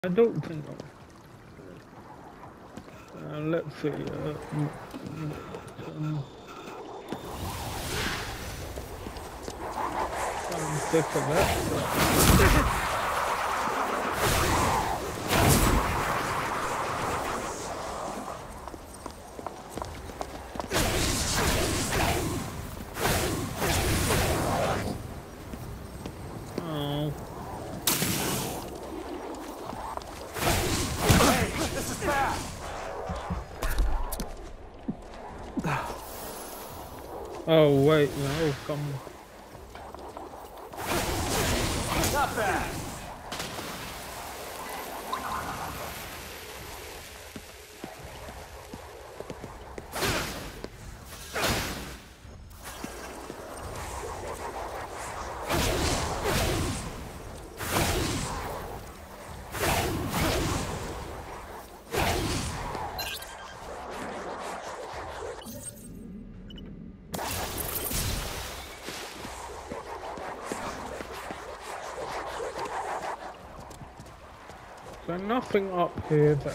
I don't think. Let's see. I'm sick of that. Oh wait, no, come on. Not bad. There's nothing up here that...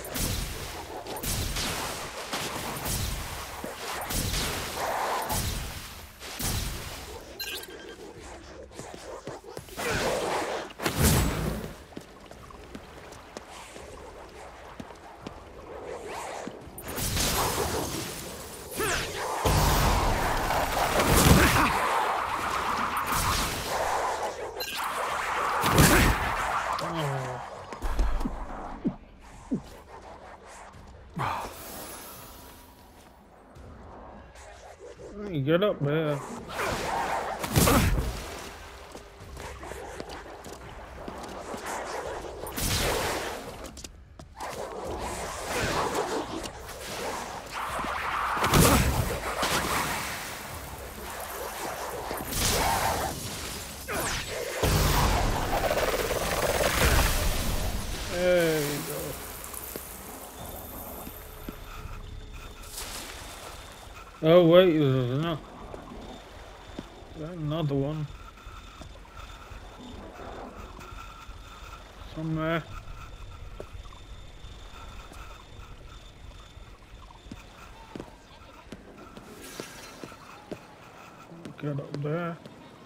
Get up there. There you go. Oh wait, there's another one somewhere. Get up there.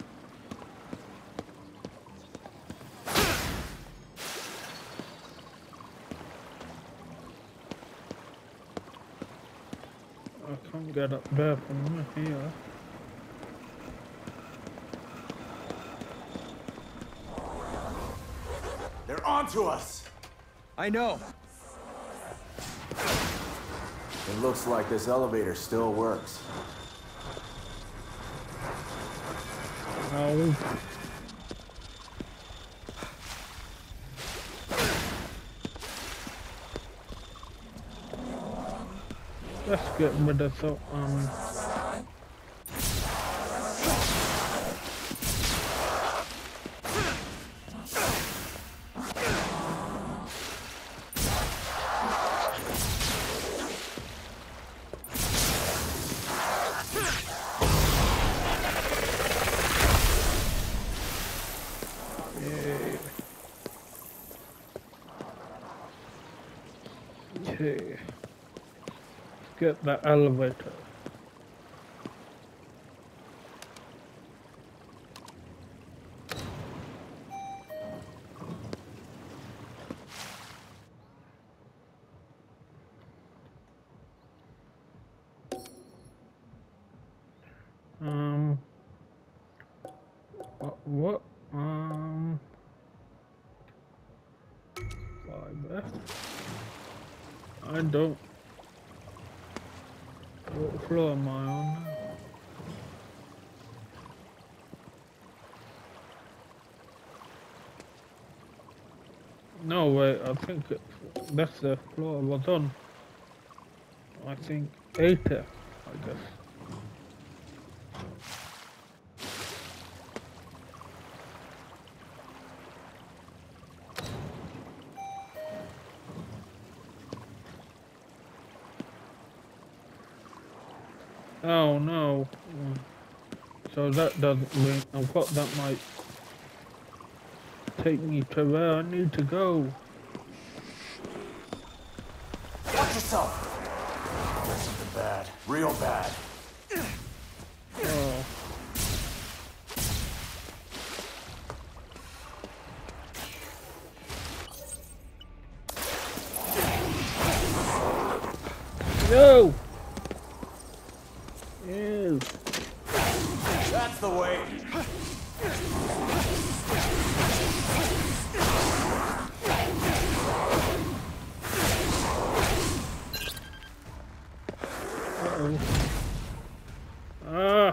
I can't get up there from here. They're onto us. I know. It looks like this elevator still works. No. Let's get rid of the Okay. Get the elevator. What? 5F? I don't. What floor am I on now? No, wait, I think that's the floor I was on. I think 8F, I guess. Oh no. So that doesn't mean I thought that might take me to where I need to go. yourself. There's something bad. Real bad. Oh. No! Ew. That's the way. Uh-oh. Ah!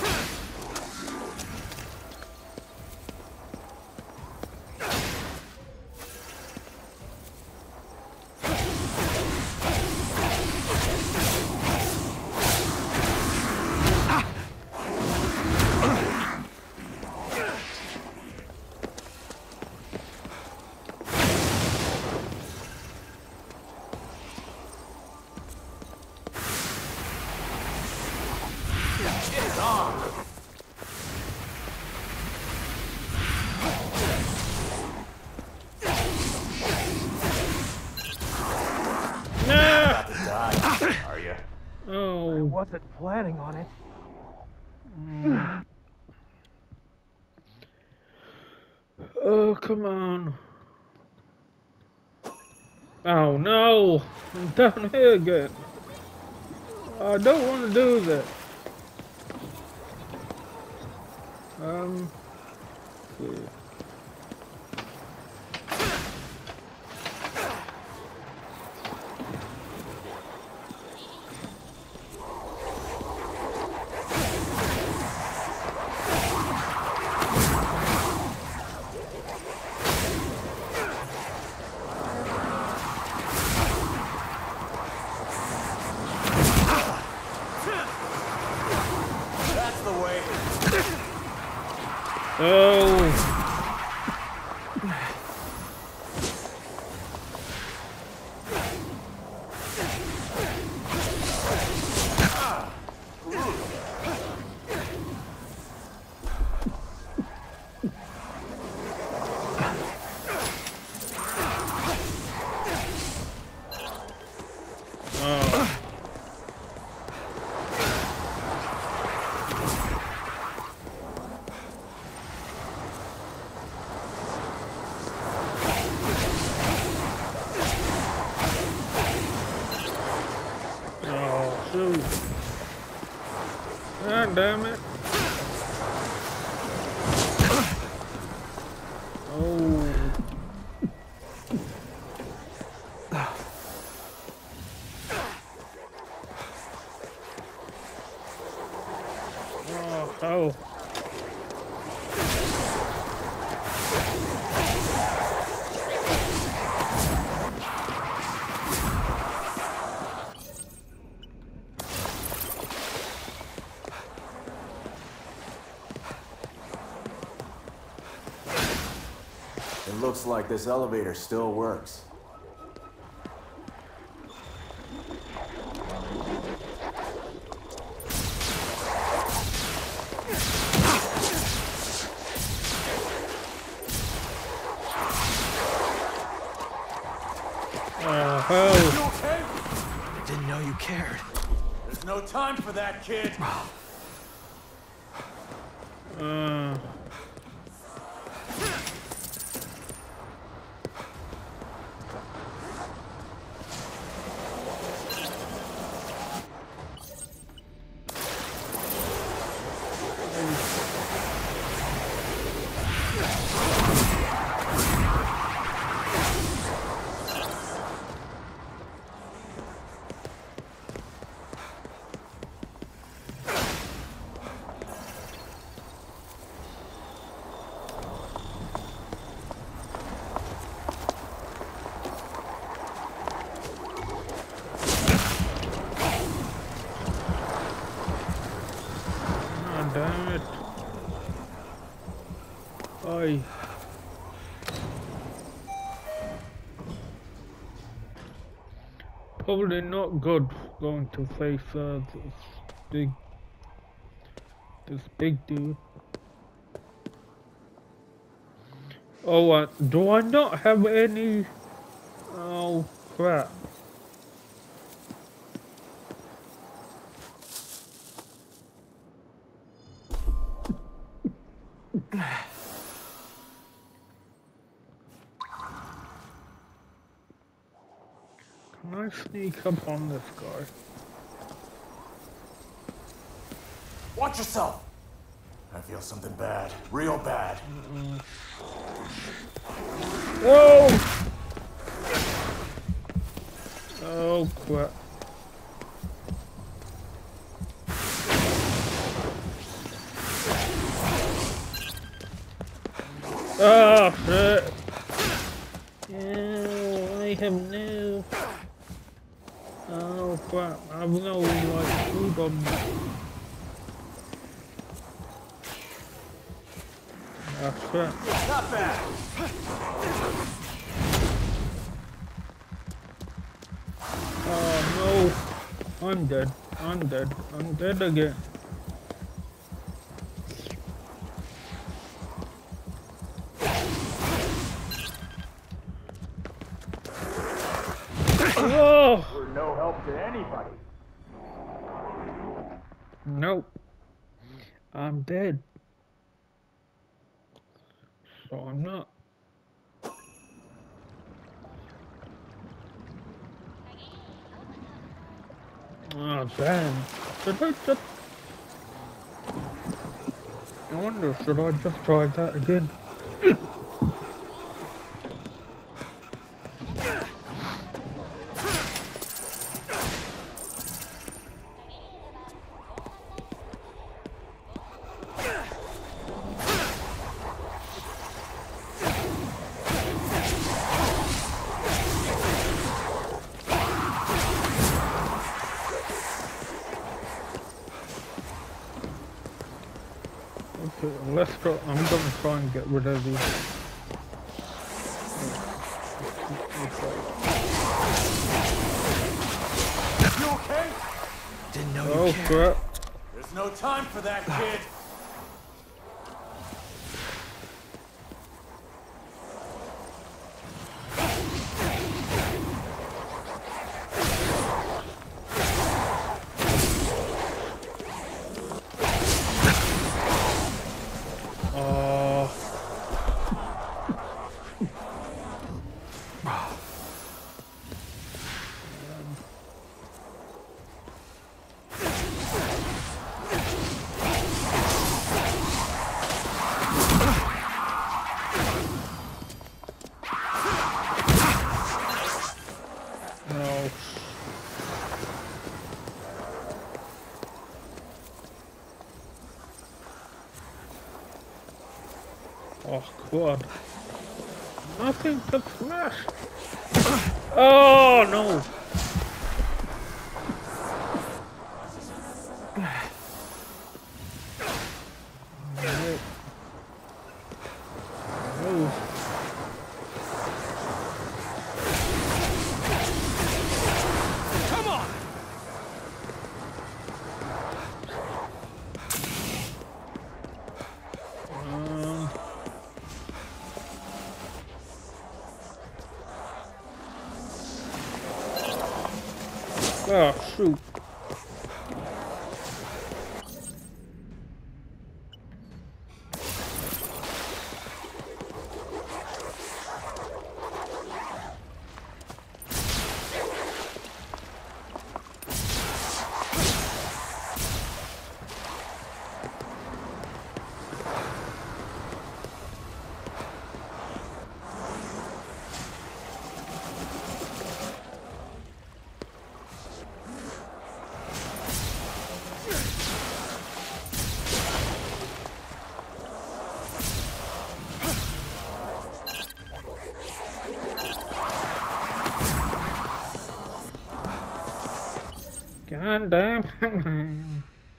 Get on. No! About to die, are you? Oh. I wasn't planning on it. Oh, come on. Oh no! I'm down here again. I don't want to do that. Okay. That's the way. Oh. Oh. Oh, shoot. God damn it. Oh. Oh, oh. It looks like this elevator still works. Oh, hell. You okay? I didn't know you cared. There's no time for that, kid. Uh. Oh, damn it. Oi. Probably not good going to face big, this big dude. Oh, do I not have any? Oh crap! Can I sneak up on this guy? Watch yourself! I feel something bad. Real bad. Whoa! Oh crap. Oh shit! Yeah, I have no. Oh crap! I have no like food on me. Oh crap! Not bad. Oh no! I'm dead. I'm dead. I'm dead again. Oh! We're no help to anybody. Nope. I'm dead. So I'm not. Oh damn. Should I just... I wonder, should I just try that again? Okay, let's go. I'm gonna try and get rid of these. You okay? Didn't know you Oh cared. crap. There's no time for that, kid. Oh. No. Oh god. Nothing to smash. Oh no. No. No. Come on! Oh shoot. God damn.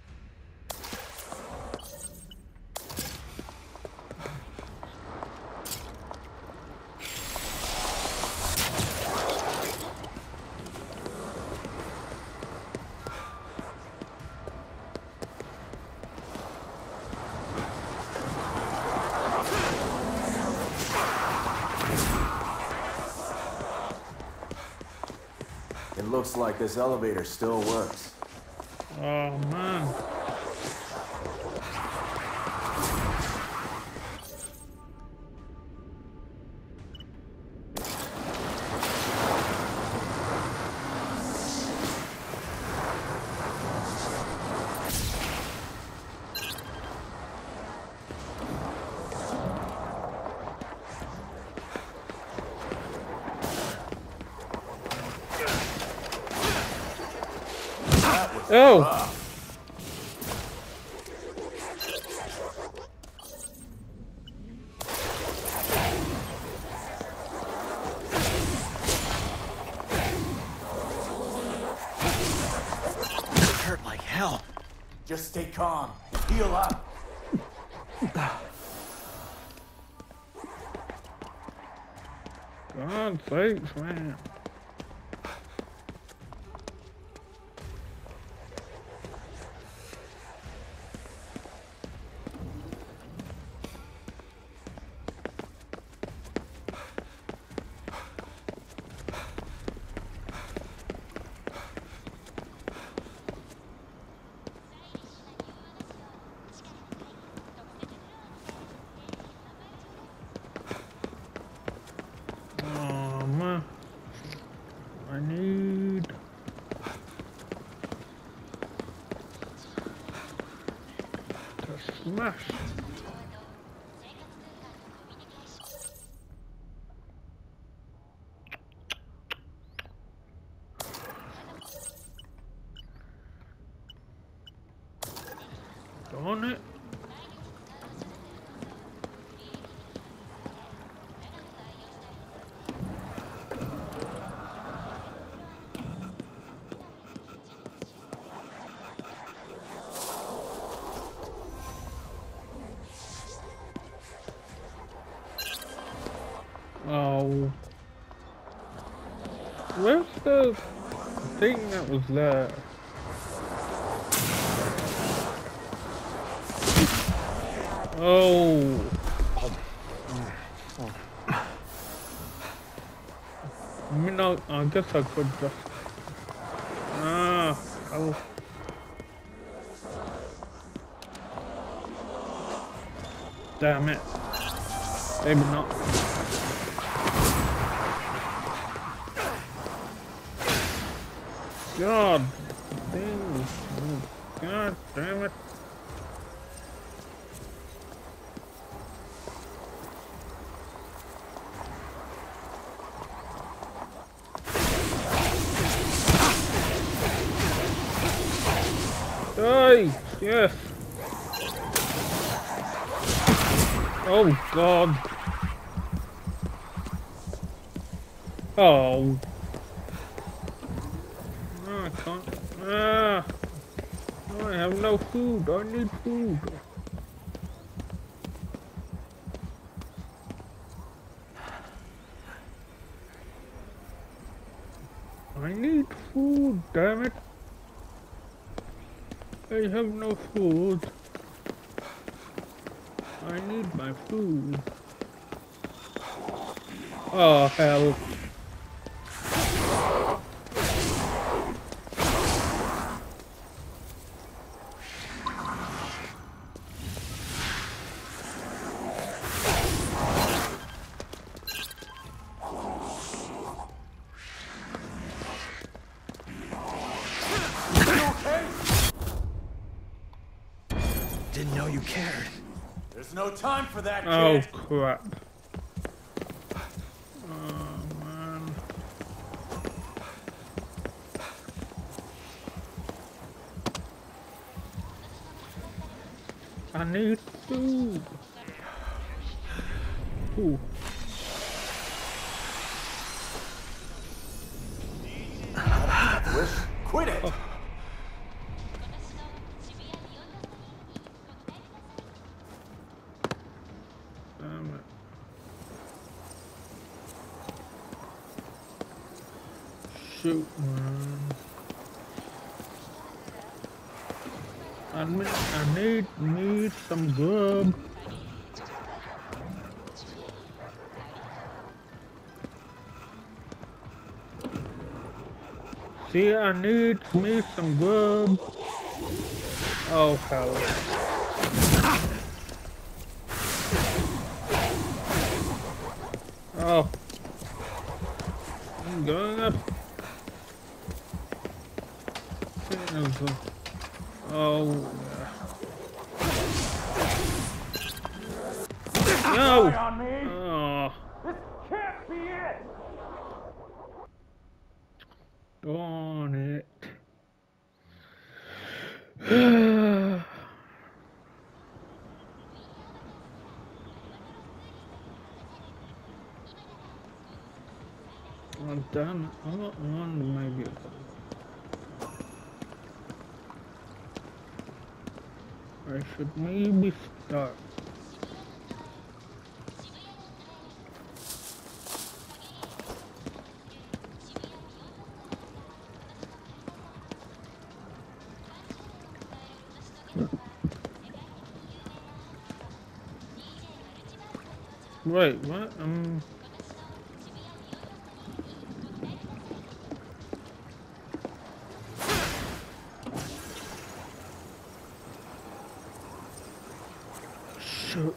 It looks like this elevator still works. Oh man. Oh! Hurt like hell. Just stay calm. Heal up. God sakes, man. I need to smash. Darn it. Oh, where's the thing that was there? Oh, I mean, I guess I could just. Oh, damn it. Maybe not. God damn. God damn it. Die! Yes! Oh God! Oh! No, I can't. Ah! I have no food. I need food. I need food, damn it. I have no food. I need my food. Oh, hell. Didn't know you cared. There's no time for that, kid. Oh, crap. Oh, man. I need food. Ooh. Wish. Quit it. Oh. Damn it. Shoot, man. I need some grub. See, I need me some grub. Oh, hell. Oh. I'm going up. Oh. No! On me. Oh. This can't be it. Darn it. done. I got one maybe. I should maybe start. Wait, what? Shoot.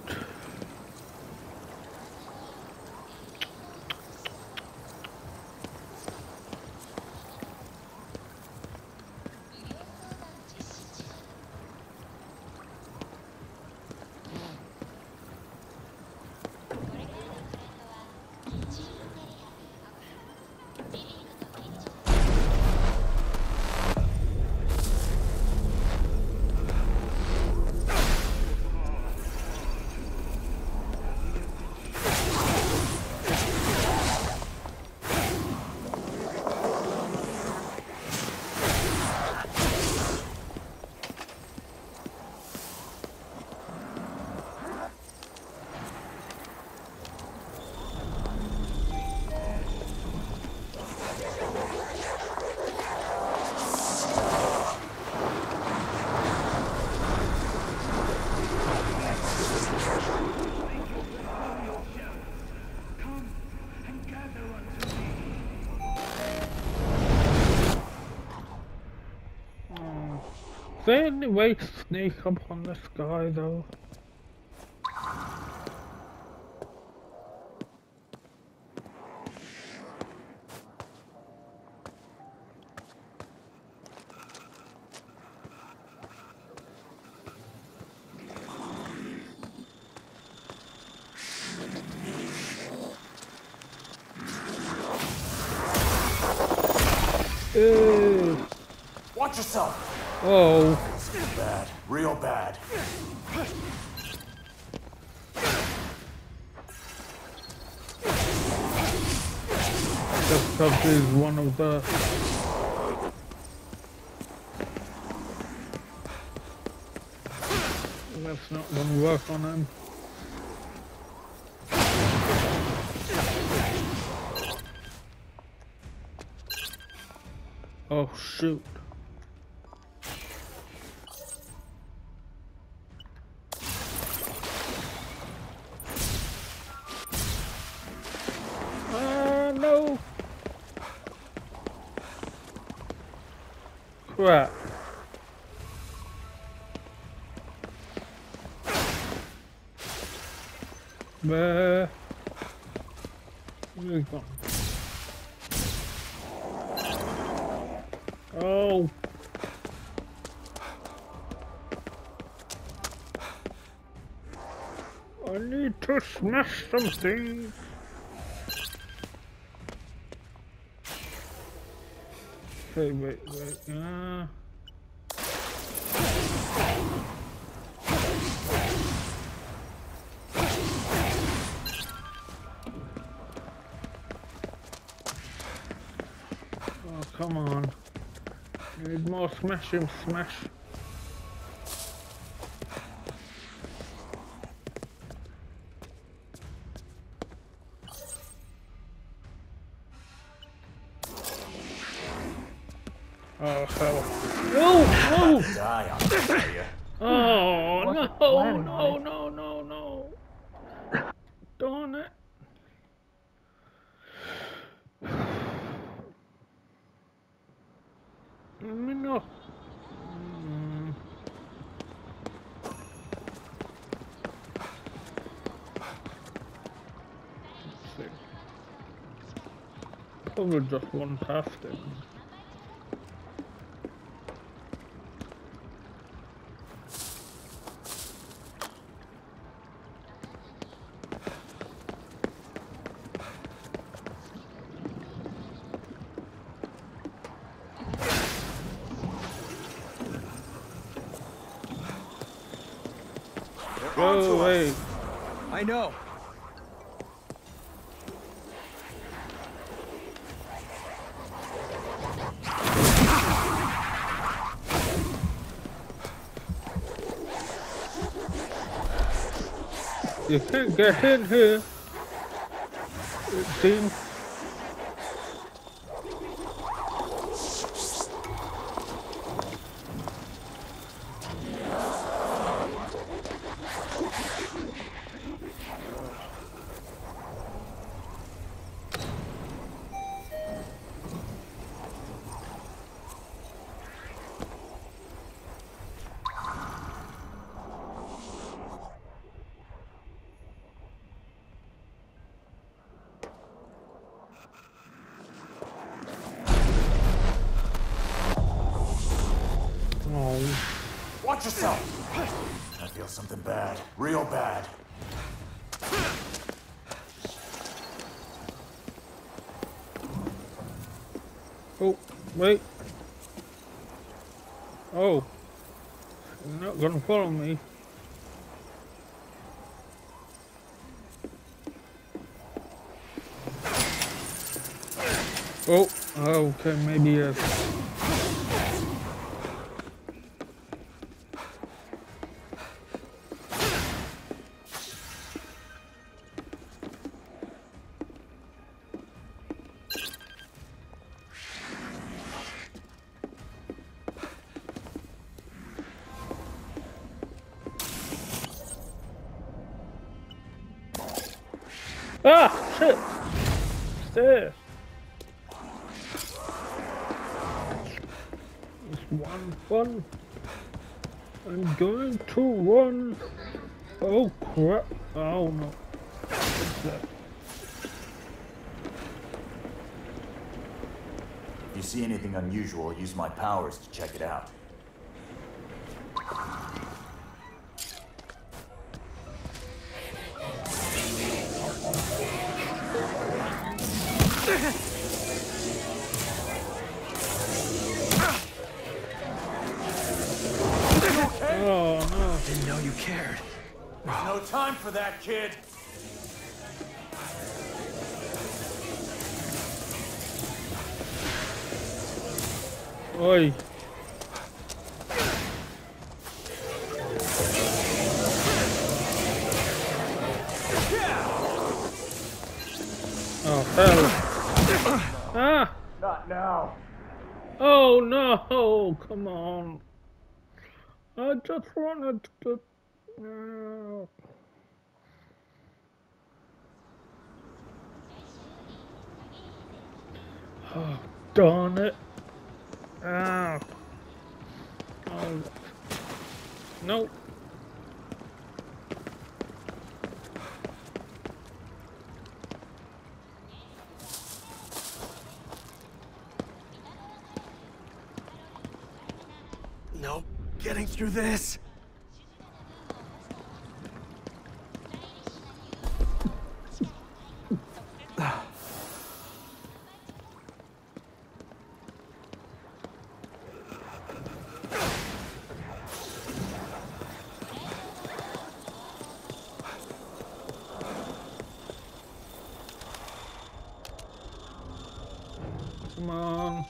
Is there any way to sneak up on this guy though? Watch yourself! Oh. Bad. Real bad. Just because he's one of the... That's not gonna work on him. Oh shoot. No. Crap. Where you gone? Oh. I need to smash something. Okay, wait. Oh, come on. Need more smash him, smash. Oh, hell. No! No! Die, I'll tell you. Oh, no. Darn it. No. Let's see. Probably just one past him. Go away. I know. You can't get in here. It seems. Watch yourself! I feel something bad. Real bad. Oh, wait. Oh. You're not gonna follow me. Oh, okay, maybe yes. Ah, shit! It's there. It's one fun. I'm going to run. Oh crap! Oh no! What's that? If you see anything unusual, use my powers to check it out. Oh no! Didn't know you cared. There's no time for that, kid! Oi! Oh hell! Ah! Not now! Oh no! Come on! I just wanted to. Oh, darn it! Ah! Oh. No! Nope. Getting through this. Come on!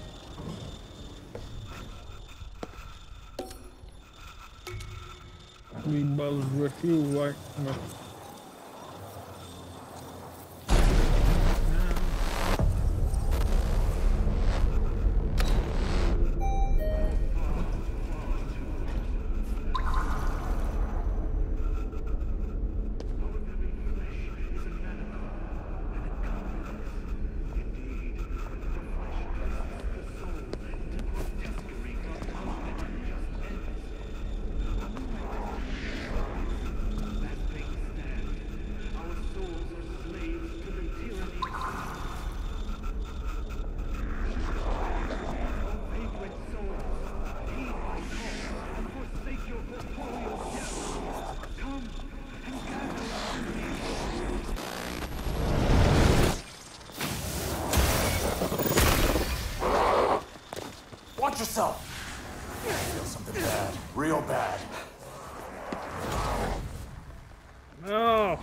We both with you right now. Watch yourself! I feel something bad. Real bad. No!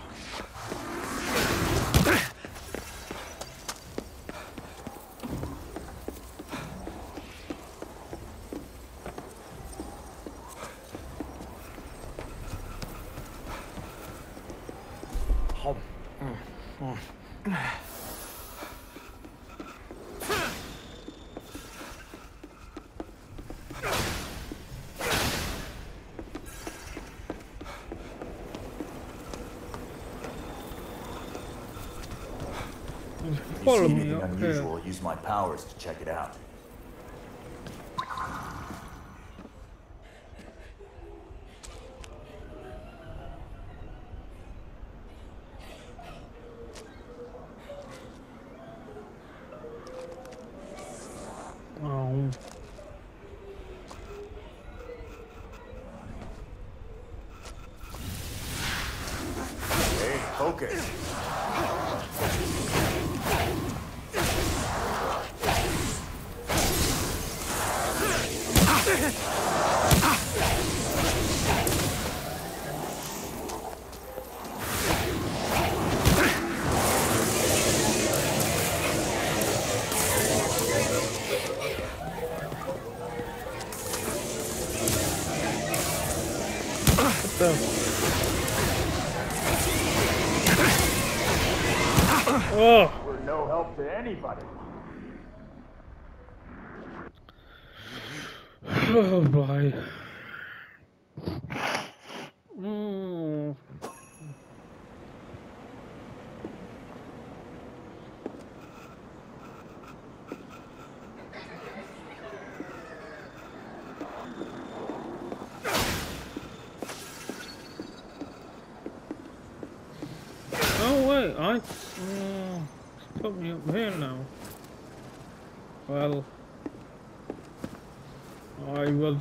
follow see me anything up unusual, here. use my powers to check it out. Oh. Hey, focus. What the? Oh. We're no help to anybody. Oh boy. Mm. Oh wait, put me up here now. Well, I was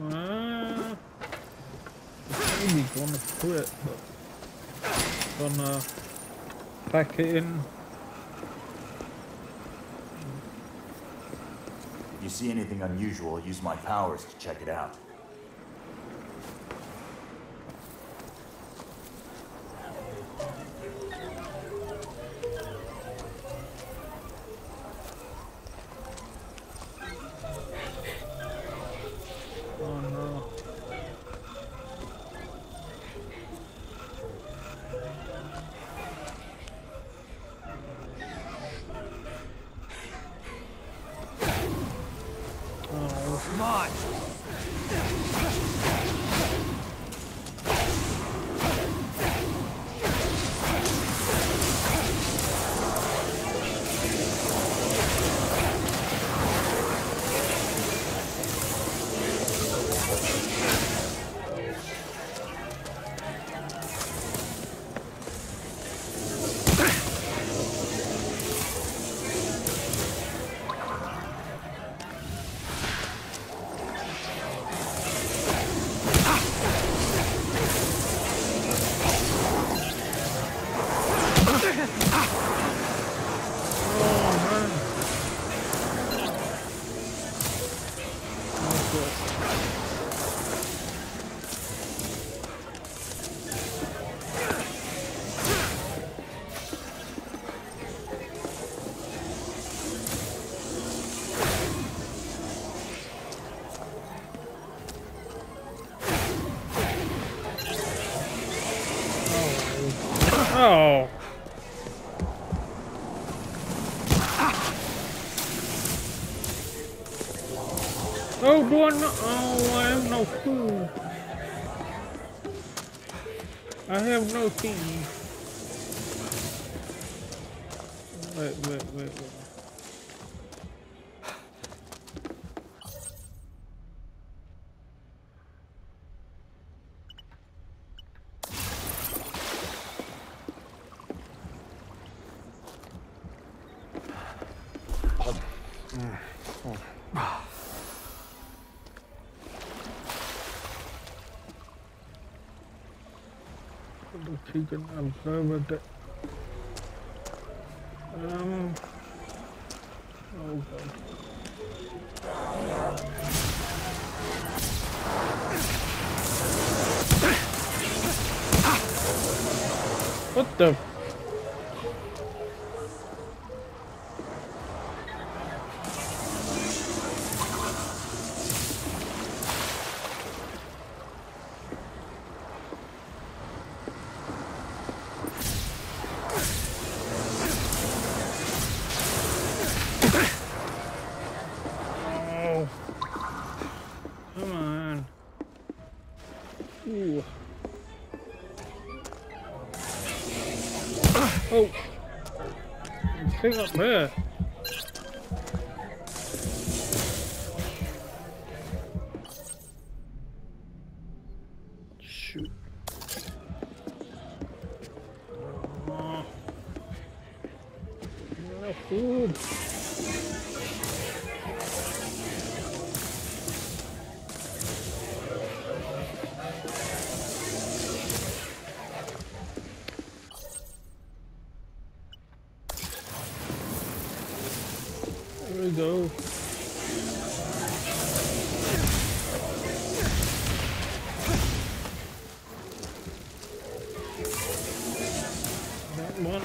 maybe gonna quit, but gonna pack it in. If you see anything unusual, use my powers to check it out. Oh no. Oh, Come on. Oh. Oh, do I not? Oh, I have no food. I have no tea. Wait. The chicken observer that oh god. What the? Oh, come on. Ooh. anything up there? Shoot. No food. There we go. That one.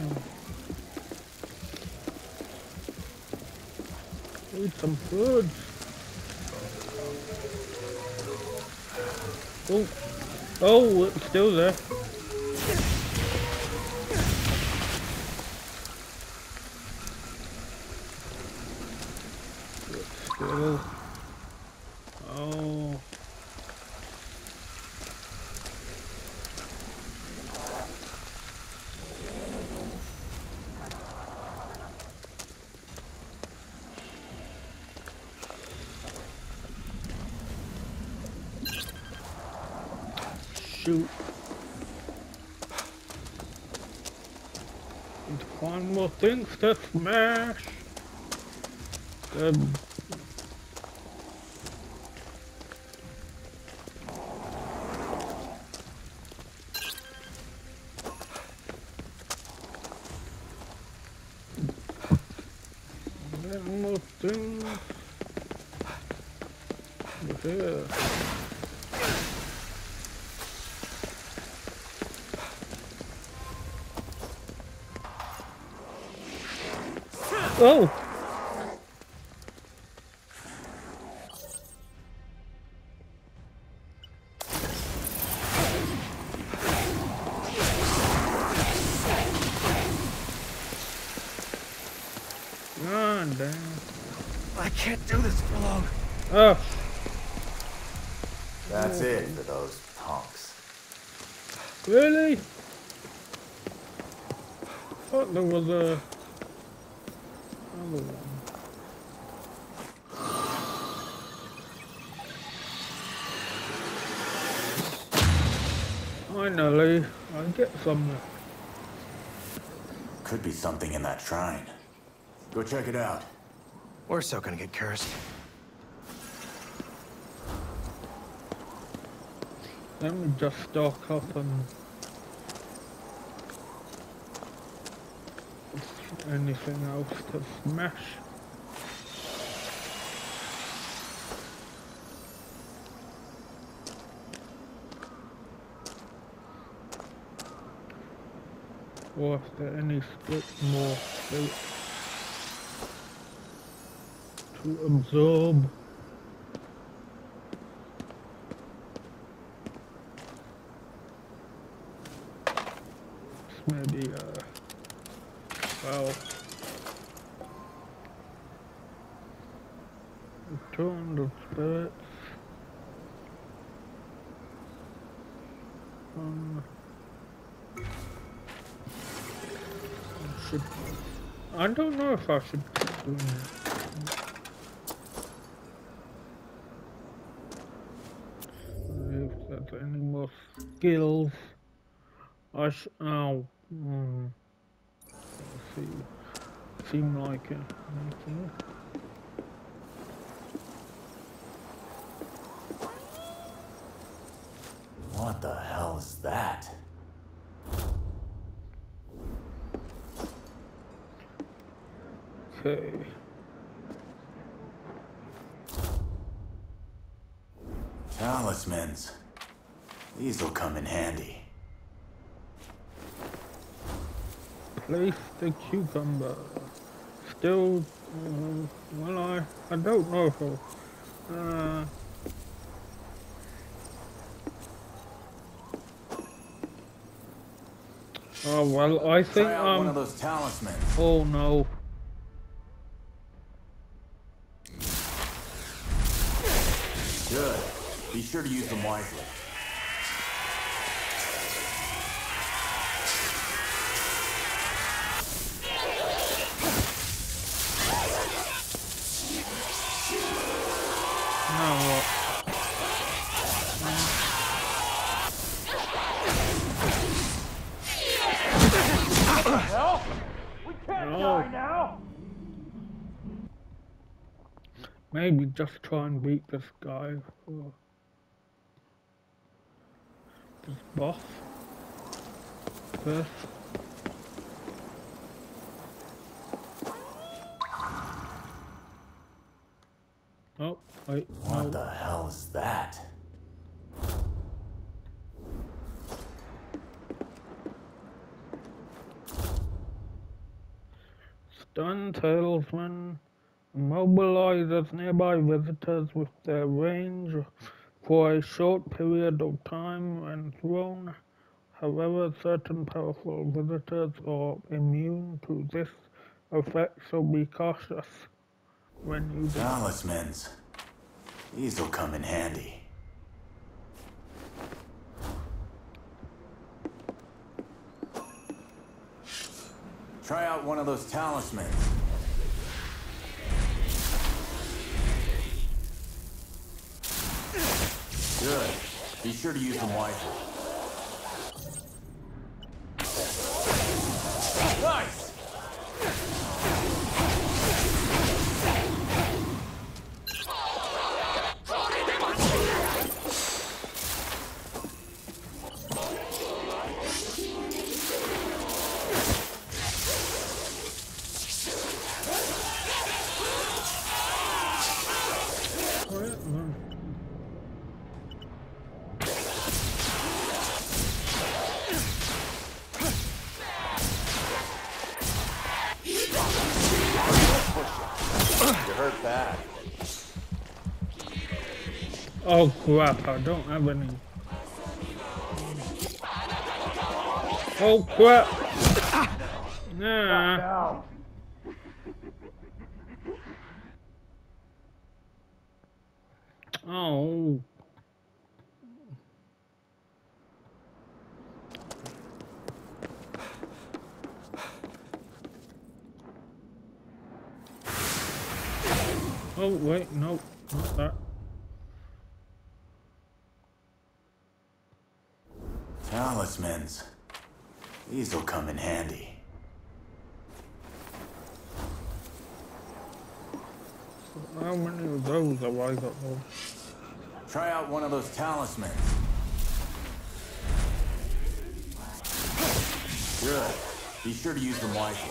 Need some food. Oh, oh, it's still there. Still. Oh. Shoot. Need to find more things to smash. More things. Over here. Oh! God damn. I can't do this for long. Oh. That's it for those punks. Really? Thought there was a other one. Finally, I get somewhere. Could be something in that shrine. Go check it out. We're so gonna get cursed. Let me just stock up and anything else to smash. Or if there any more space to absorb. Maybe well, return the spirits. I don't know if I should keep doing that. If there's any more skills, I oh, let's see. Seem like it. Okay. What the hell is that? Okay. Talismans. These'll come in handy. Place the cucumber. Still, well, I don't know how. Oh well, I think Try out one of those talismans. Oh no. Good. Be sure to use them wisely. Now what? Hell? We can't No. die now! Maybe just try and beat this guy. Or this boss. First. Oh, wait. What No. the hell is that? Stun Tallsman mobilizes nearby visitors with their range for a short period of time when thrown. However, certain powerful visitors are immune to this effect, so be cautious when you do. Talismans. These'll come in handy. Try out one of those talismans. Good. Be sure to use them wisely. Nice! You hurt bad. Oh crap, I don't have any. Oh crap! Nah. Now. Oh. Oh wait, no, not that. Talismans. These'll come in handy. How many of those have I got? Try out one of those talismans. Good. Be sure to use them wisely.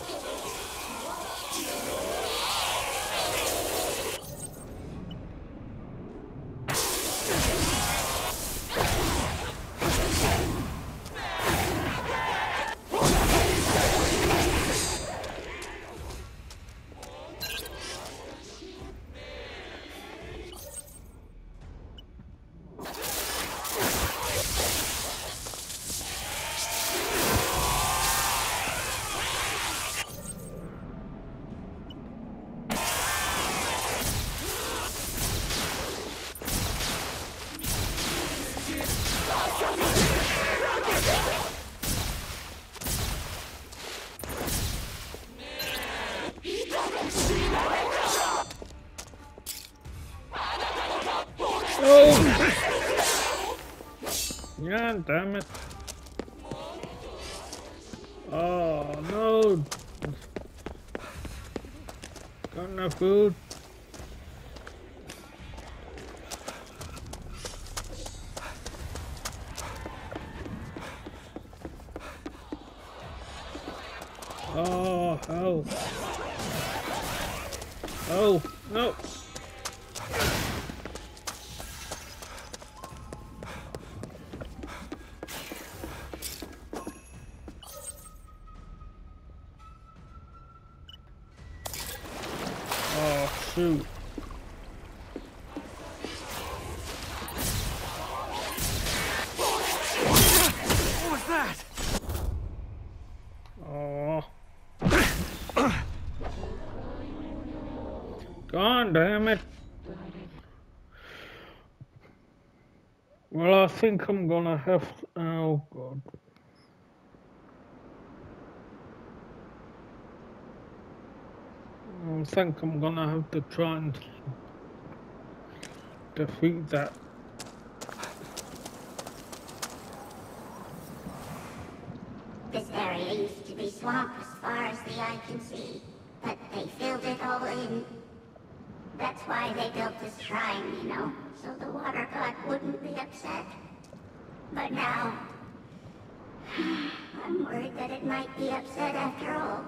Oh! Yeah, damn it. Oh no! Got enough food? Oh, hell. Oh, no. Oh, shoot. What was that? Oh. God damn it. Well, I think I'm gonna have to, oh god. I think I'm gonna have to try and defeat that. This area used to be swamp as far as the eye can see, but they filled it all in. That's why they built this shrine, you know, so the water god wouldn't be upset. But now, I'm worried that it might be upset after all.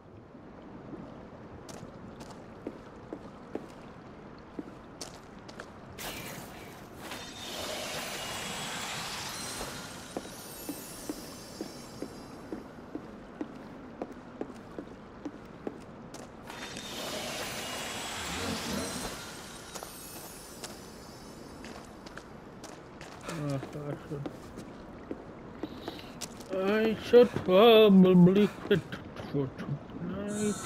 I should probably quit for tonight.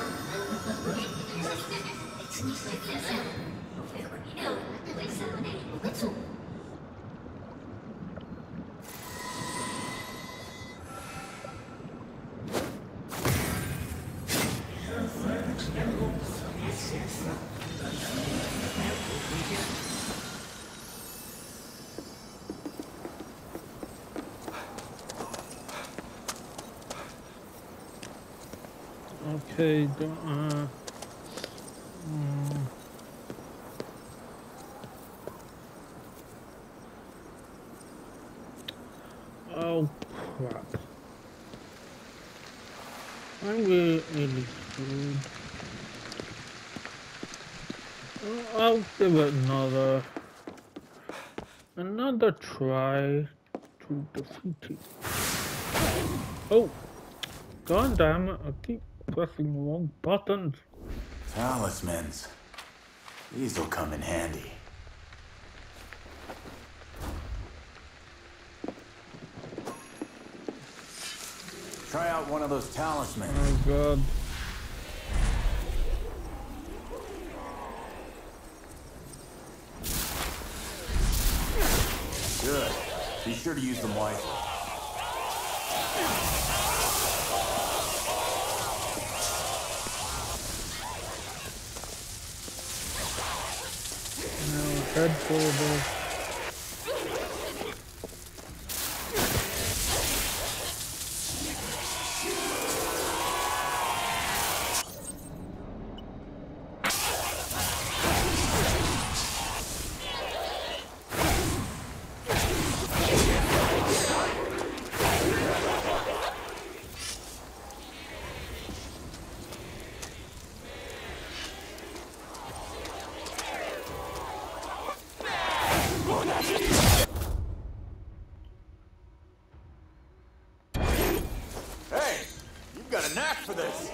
Okay, oh crap. I'm really screwed. I'll give it another try to defeat it. Oh, god damn it, I keep pressing the wrong buttons. Talismans. These will come in handy. Try out one of those talismans. Oh god. Good. Be sure to use them wisely. Head forward. Got a knack for this.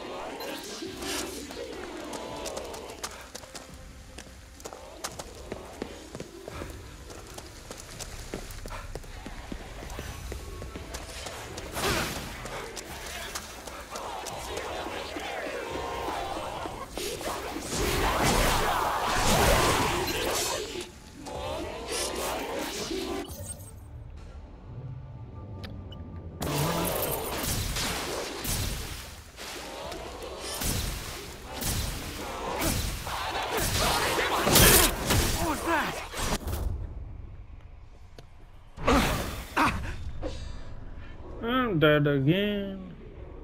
I'm dead again.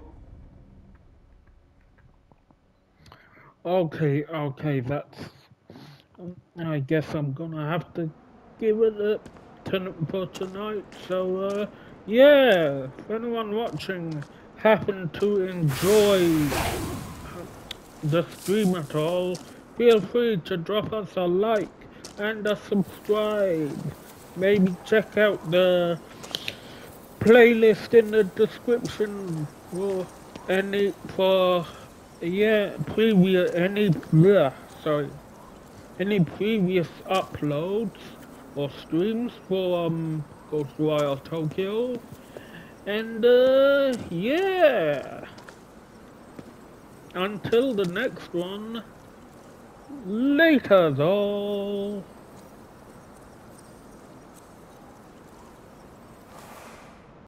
Okay, that's... I guess I'm gonna have to give it up for tonight. So, yeah, if anyone watching happened to enjoy the stream at all, feel free to drop us a like and a subscribe. Maybe check out the playlist in the description for any previous uploads or streams for Ghostwire Tokyo. And yeah, until the next one, later though.